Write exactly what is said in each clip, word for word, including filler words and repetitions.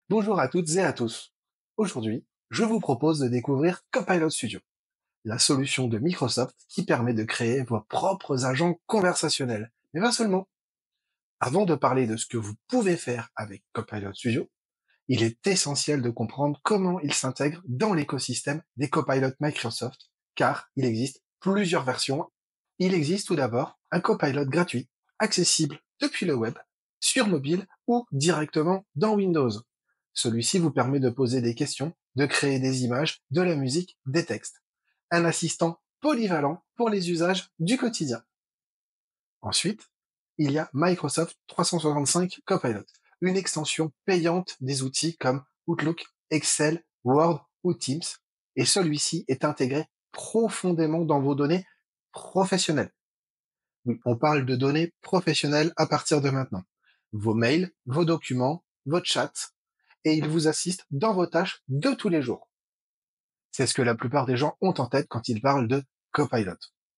Bonjour à toutes et à tous. Aujourd'hui, je vous propose de découvrir Copilot Studio, la solution de Microsoft qui permet de créer vos propres agents conversationnels. Mais pas seulement. Avant de parler de ce que vous pouvez faire avec Copilot Studio, il est essentiel de comprendre comment il s'intègre dans l'écosystème des copilotes Microsoft, car il existe plusieurs versions. Il existe tout d'abord un Copilot gratuit, accessible depuis le web, sur mobile ou directement dans Windows. Celui-ci vous permet de poser des questions, de créer des images, de la musique, des textes. Un assistant polyvalent pour les usages du quotidien. Ensuite, il y a Microsoft trois cent soixante-cinq Copilot, une extension payante des outils comme Outlook, Excel, Word ou Teams, et celui-ci est intégré profondément dans vos données professionnelles. Oui, on parle de données professionnelles à partir de maintenant. Vos mails, vos documents, vos chats, et il vous assiste dans vos tâches de tous les jours. C'est ce que la plupart des gens ont en tête quand ils parlent de Copilot.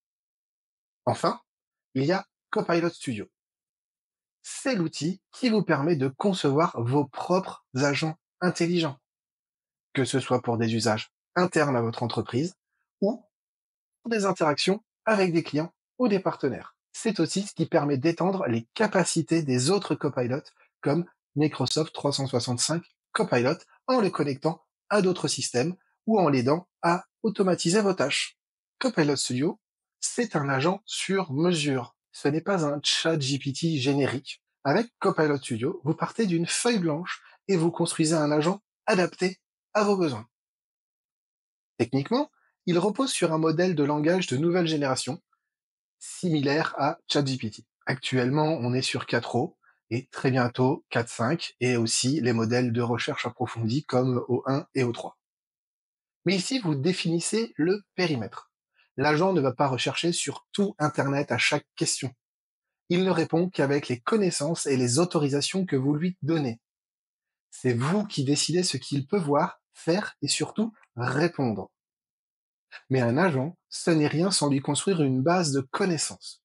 Enfin, il y a Copilot Studio. C'est l'outil qui vous permet de concevoir vos propres agents intelligents, que ce soit pour des usages internes à votre entreprise ou pour des interactions avec des clients ou des partenaires. C'est aussi ce qui permet d'étendre les capacités des autres copilotes comme Microsoft trois cent soixante-cinq Copilot en le connectant à d'autres systèmes ou en l'aidant à automatiser vos tâches. Copilot Studio, c'est un agent sur mesure. Ce n'est pas un chat G P T générique. Avec Copilot Studio, vous partez d'une feuille blanche et vous construisez un agent adapté à vos besoins. Techniquement, il repose sur un modèle de langage de nouvelle génération, similaire à ChatGPT. Actuellement, on est sur quatre O et très bientôt quatre point cinq et aussi les modèles de recherche approfondie comme O un et O trois. Mais ici, vous définissez le périmètre. L'agent ne va pas rechercher sur tout Internet à chaque question. Il ne répond qu'avec les connaissances et les autorisations que vous lui donnez. C'est vous qui décidez ce qu'il peut voir, faire et surtout répondre. Mais un agent, ce n'est rien sans lui construire une base de connaissances.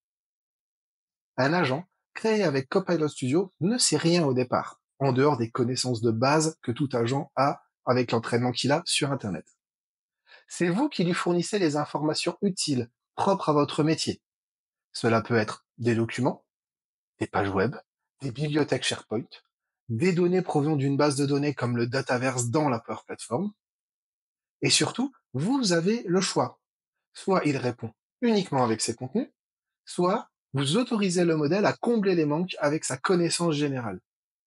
Un agent, créé avec Copilot Studio, ne sait rien au départ, en dehors des connaissances de base que tout agent a avec l'entraînement qu'il a sur Internet. C'est vous qui lui fournissez les informations utiles, propres à votre métier. Cela peut être des documents, des pages web, des bibliothèques SharePoint, des données provenant d'une base de données comme le Dataverse dans la Power Platform, et surtout, vous avez le choix. Soit il répond uniquement avec ses contenus, soit vous autorisez le modèle à combler les manques avec sa connaissance générale.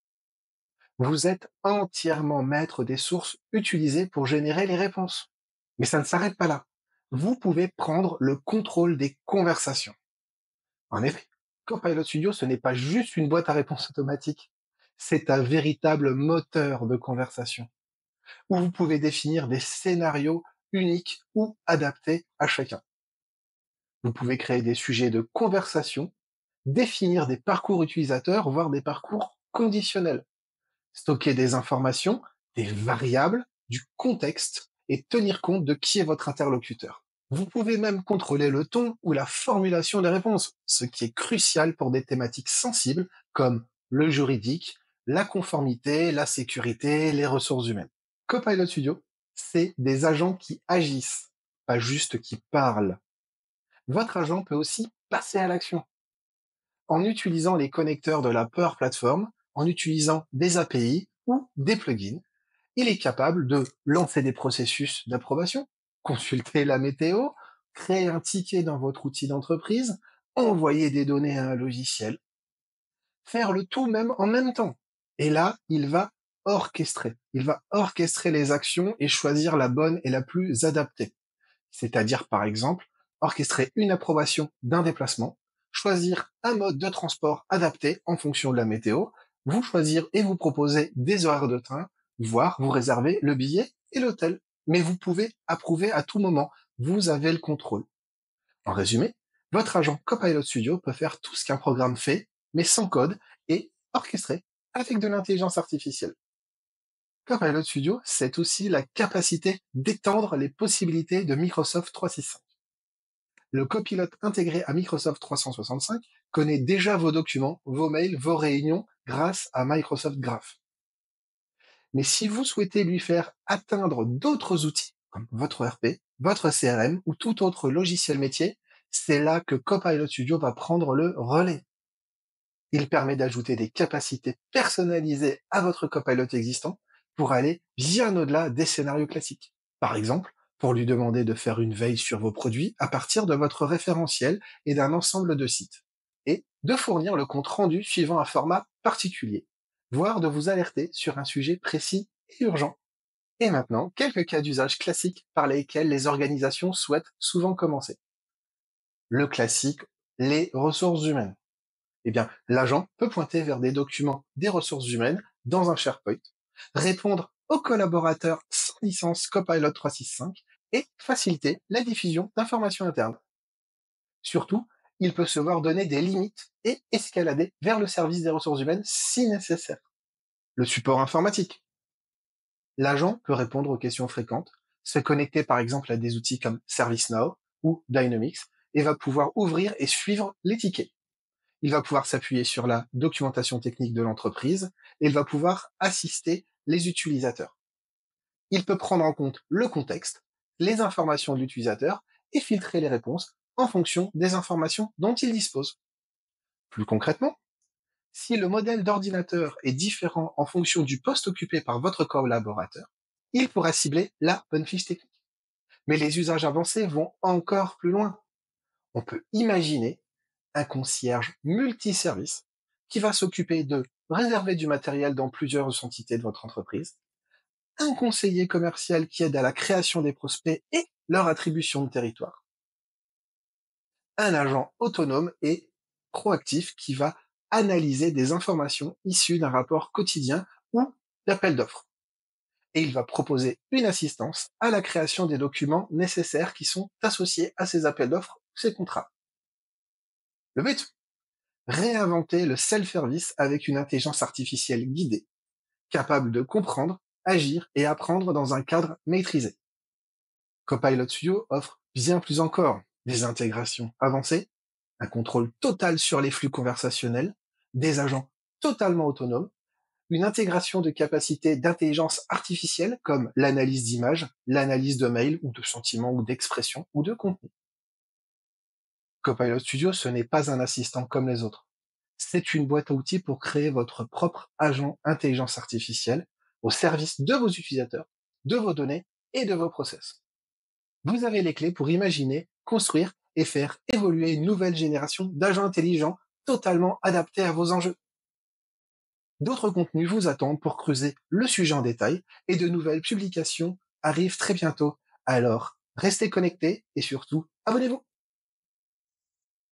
Vous êtes entièrement maître des sources utilisées pour générer les réponses. Mais ça ne s'arrête pas là. Vous pouvez prendre le contrôle des conversations. En effet, Copilot Studio, ce n'est pas juste une boîte à réponses automatique. C'est un véritable moteur de conversation, où vous pouvez définir des scénarios uniques ou adaptés à chacun. Vous pouvez créer des sujets de conversation, définir des parcours utilisateurs, voire des parcours conditionnels, stocker des informations, des variables, du contexte et tenir compte de qui est votre interlocuteur. Vous pouvez même contrôler le ton ou la formulation des réponses, ce qui est crucial pour des thématiques sensibles comme le juridique, la conformité, la sécurité, les ressources humaines. Copilot Studio, c'est des agents qui agissent, pas juste qui parlent. Votre agent peut aussi passer à l'action en utilisant les connecteurs de la Power Platform, en utilisant des A P I ou des plugins. Il est capable de lancer des processus d'approbation, consulter la météo, créer un ticket dans votre outil d'entreprise, envoyer des données à un logiciel, faire le tout même en même temps. Et là, il va orchestrer. Il va orchestrer les actions et choisir la bonne et la plus adaptée. C'est-à-dire, par exemple, orchestrer une approbation d'un déplacement, choisir un mode de transport adapté en fonction de la météo, vous choisir et vous proposer des horaires de train, voire vous réserver le billet et l'hôtel. Mais vous pouvez approuver à tout moment. Vous avez le contrôle. En résumé, votre agent Copilot Studio peut faire tout ce qu'un programme fait, mais sans code et orchestré avec de l'intelligence artificielle. Copilot Studio, c'est aussi la capacité d'étendre les possibilités de Microsoft trois cent soixante-cinq. Le copilote intégré à Microsoft trois cent soixante-cinq connaît déjà vos documents, vos mails, vos réunions grâce à Microsoft Graph. Mais si vous souhaitez lui faire atteindre d'autres outils, comme votre E R P, votre C R M ou tout autre logiciel métier, c'est là que Copilot Studio va prendre le relais. Il permet d'ajouter des capacités personnalisées à votre Copilot existant pour aller bien au-delà des scénarios classiques. Par exemple, pour lui demander de faire une veille sur vos produits à partir de votre référentiel et d'un ensemble de sites, et de fournir le compte rendu suivant un format particulier, voire de vous alerter sur un sujet précis et urgent. Et maintenant, quelques cas d'usage classiques par lesquels les organisations souhaitent souvent commencer. Le classique, les ressources humaines. Eh bien, l'agent peut pointer vers des documents des ressources humaines dans un SharePoint, répondre aux collaborateurs sans licence Copilot trois cent soixante-cinq et faciliter la diffusion d'informations internes. Surtout, il peut se voir donner des limites et escalader vers le service des ressources humaines si nécessaire. Le support informatique. L'agent peut répondre aux questions fréquentes, se connecter par exemple à des outils comme ServiceNow ou Dynamics et va pouvoir ouvrir et suivre les tickets. Il va pouvoir s'appuyer sur la documentation technique de l'entreprise et il va pouvoir assister les utilisateurs. Il peut prendre en compte le contexte, les informations de l'utilisateur et filtrer les réponses en fonction des informations dont il dispose. Plus concrètement, si le modèle d'ordinateur est différent en fonction du poste occupé par votre collaborateur, il pourra cibler la bonne fiche technique. Mais les usages avancés vont encore plus loin. On peut imaginer un concierge multiservice qui va s'occuper de réserver du matériel dans plusieurs entités de votre entreprise, un conseiller commercial qui aide à la création des prospects et leur attribution de territoire, un agent autonome et proactif qui va analyser des informations issues d'un rapport quotidien ou d'appel d'offres. Et il va proposer une assistance à la création des documents nécessaires qui sont associés à ces appels d'offres ou ces contrats. Le but, réinventer le self-service avec une intelligence artificielle guidée, capable de comprendre, agir et apprendre dans un cadre maîtrisé. Copilot Studio offre bien plus encore: des intégrations avancées, un contrôle total sur les flux conversationnels, des agents totalement autonomes, une intégration de capacités d'intelligence artificielle comme l'analyse d'images, l'analyse de mails ou de sentiments ou d'expressions ou de contenu. Copilot Studio, ce n'est pas un assistant comme les autres. C'est une boîte à outils pour créer votre propre agent intelligence artificielle au service de vos utilisateurs, de vos données et de vos process. Vous avez les clés pour imaginer, construire et faire évoluer une nouvelle génération d'agents intelligents totalement adaptés à vos enjeux. D'autres contenus vous attendent pour creuser le sujet en détail et de nouvelles publications arrivent très bientôt. Alors, restez connectés et surtout, abonnez-vous.